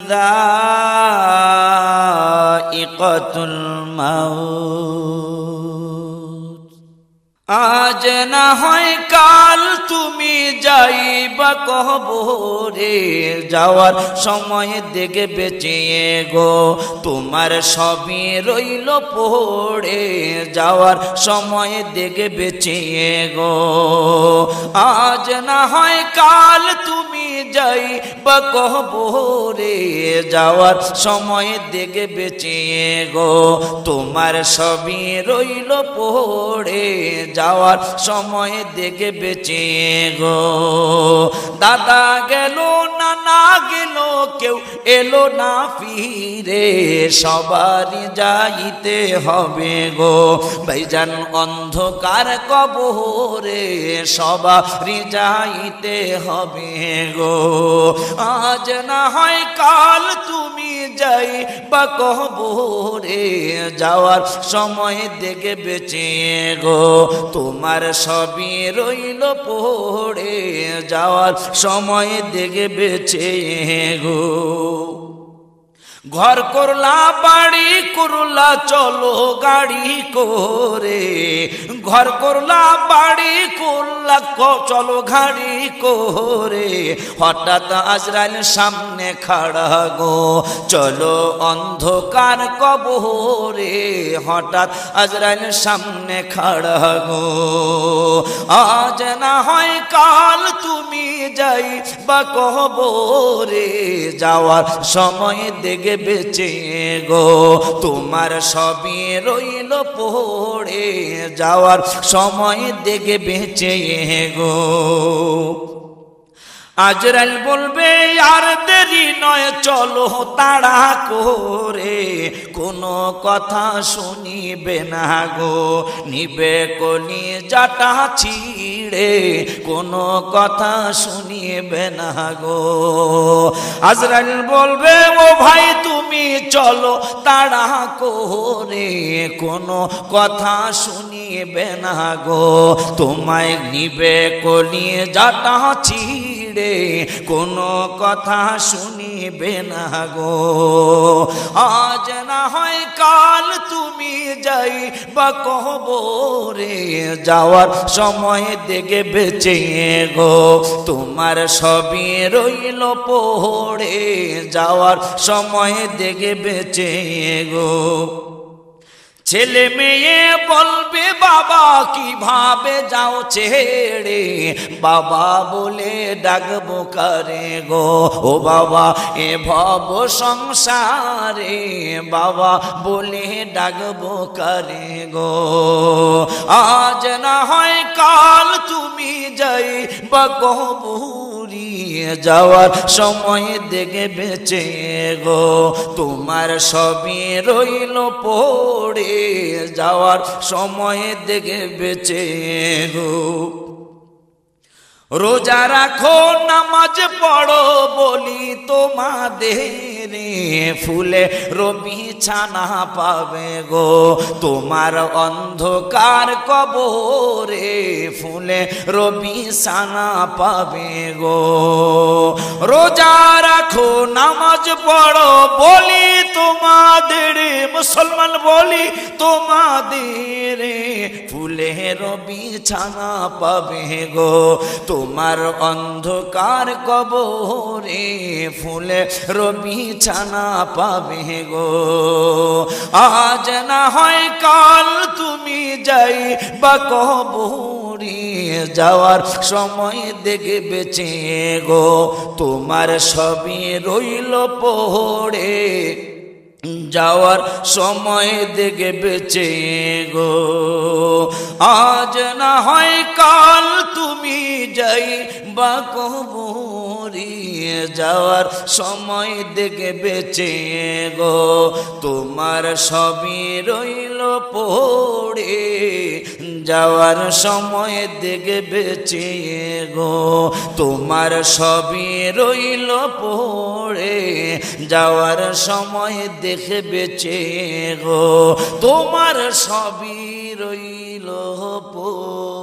যায়িকাতুল মাউত। আজ না হয় কাল তুমি যাইবা কবরে, যাওয়ার সময় দেখে বেঁচিয়ে গো তোমার সবই রইল পড়ে, যাওয়ার সময় দেখে বেঁচিয়ে গো। আজ না হয় কাল তুমি যাইবা কবরে, যাওয়ার সময় দেখে বেঁচিয়ে গো তোমার সবই রইল পড়ে, যাওয়ার সময় দেখে বেঁচিয়ে গো। দাদা গেল নানা গেল কেউ এলো না ফিরে, সবারই যাইতে হবে গো ভাইজান অন্ধকার কবরে, সবারই যাইতে হবে গো। আজ না হয় কাল তুমি যাইবা কবরে, যাওয়ার সময় দেখে বেঁচিয়ে গো তোমার সবই রইল পড়ে, যাওয়ার সময় দেখে বেঁচিয়ে গো। ঘর করলা বাড়ি করলা চলো গাড়ি করে, ঘর করলা বাড়ি করলা চলো গাড়ি করে, হঠাৎ আজরাইল সামনে খাড়া গো চলো অন্ধকার কবরে, হঠাৎ আজরাইল সামনে খাড়া গো। আজ না হয় কাল তুমি যাইবা কবরে, যাওয়ার সময় দেখে বেঁচিয়ে গো তোমার সবই রইল পড়ে, যাওয়ার সময় দেখে বেঁচিয়ে গো। আজরাইল বলবে আর দেরি নয় চলো তাড়া করে, কোনো কথা শুনিবে না গো নিবে কলিজাটা ছিঁড়ে, কোনো কথা শুনিবে না গো। আজরাইল বলবে ও ভাই তুমি চলো তাড়া করে, কোনো কথা শুনিবে না গো তোমায় নিবে কলিজাটা ছিঁড়ে, কোনো কথা শুনিবে না গো। আজ না হয় কাল তুমি যাইবা কবরে, যাওয়ার সময় দেখে বেঁচিয়ে গো তোমার সবই রইল পড়ে, যাওয়ার সময় দেখে বেঁচিয়ে গো। ছেলে মেয়ে বলবে বাবা কিভাবে যাও ছেড়ে, বাবা বলে ডাকবো কারে গো ও বাবা এ ভব সংসারে, বাবা বলে ডাকবো কারে গো। আজ না হয় কাল তুমি যাইবা কবরে, যাওয়ার সময় দেখে বেঁচিয়ে গো তোমার সবই রইল পড়ে, যাওয়ার সময় দেখে বেঁচিয়ে গো। রোজা রাখো নামাজ পড়ো বলি তোমাদের, ফুলে রবি ছানা পাবে গো তোমার অন্ধকার কবরে, ফুলে রবি ছানা পাবে গো। রোজা রাখো নামাজ পড়ো বলি তোমাদের, মুসলমান বলি তোমাদের, ফুলে রবি ছানা পাবে গো তোমার অন্ধকার কবরে, ফুলে রবি ছানা পাবে গো। আজ না হয় কাল তুমি যাইবা কবরে, যাওয়ার সময় দেখে বেঁচিয়ে গো তোমার সবই রইল পড়ে, যাওয়ার সময় দেখে বেঁচিয়ে গো। আজ না হয় কাল তুমি যাইবা কবরে, যাওয়ার সময় দেখে বেঁচিয়ে গো তোমার সবই রইল পড়ে, যাওয়ার সময় দেখে বেঁচিয়ে গো তোমার সবই রইল পড়ে, যাওয়ার সময় দেখে বেঁচিয়ে গো তোমার সবই রইল পড়ে।